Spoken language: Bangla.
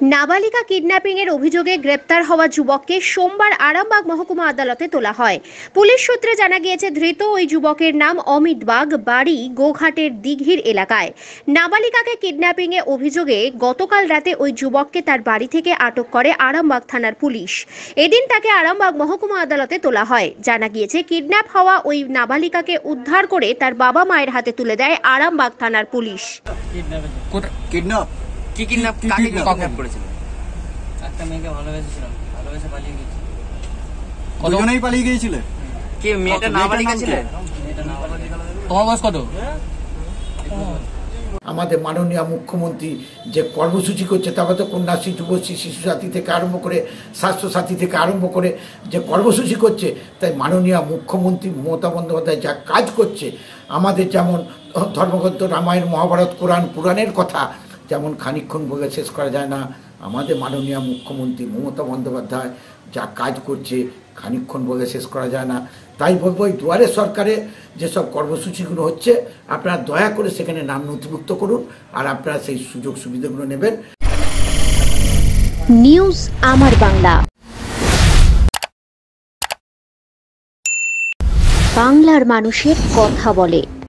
নাবালিকা কিডন্যাপিং এর অভিযোগে গ্রেপ্তার হওয়া যুবককে সোমবার আরামবাগ মহকুমা আদালতে তোলা হয়। পুলিশ সূত্রে জানা গিয়েছে, ধৃত ওই যুবকের নাম অমিত বাগ, বাড়ি গোঘাটের দিঘির এলাকায়। নাবালিকাকে কিডন্যাপিং এ অভিযোগে গতকাল রাতে ওই যুবককে তার বাড়ি থেকে আটক করে আরামবাগ থানার পুলিশ। এদিন তাকে আরামবাগ মহকুমা আদালতে তোলা হয়। জানা গিয়েছে, কিডন্যাপ হওয়া ওই নাবালিকাকে উদ্ধার করে তার বাবা মায়ের হাতে তুলে দেয় আরামবাগ থানার পুলিশ। কি কিডন্যাপ কাকে কিডন্যাপ করেছিল? একটা মেয়েকে ভালোবেসেছিলাম, ভালোবেসে পালিয়ে গেছি। দুজনেই পালিয়ে গিয়েছিলে? কি মেয়েটা নাবালিকা ছিল? মেয়েটা নাবালিকা। তোমার বয়স কত? আমাদের মাননীয় মুখ্যমন্ত্রী যে কর্মসূচি করছে, তারপরে তো কন্যাশ্রী, যুবশ্রী, শিশু সাথী থেকে আরম্ভ করে স্বাস্থ্যসাথী থেকে আরম্ভ করে যে কর্মসূচি করছে, তাই মাননীয় মুখ্যমন্ত্রী মমতা বন্দ্যোপাধ্যায় যা কাজ করছে, আমাদের যেমন ধর্মগ্রন্থ রামায়ণ, মহাভারত, কোরআন, পুরাণের কথা যেমন খানিকক্ষণ বলে শেষ করা যায় না, আমাদের মাননীয় মুখ্যমন্ত্রী মমতা বন্দ্যোপাধ্যায় যা কাজ করছে খানিকক্ষণ বলে শেষ করা যায় না। তাই বলবো, এই দুয়ারে সরকারে যেসব কর্মসূচিগুলো হচ্ছে, আপনারা দয়া করে সেখানে নাম নথিভুক্ত করুন, আর আপনারা সেই সুযোগ সুবিধাগুলো নেবেন। নিউজ আমার বাংলা, বাংলার মানুষের কথা বলে।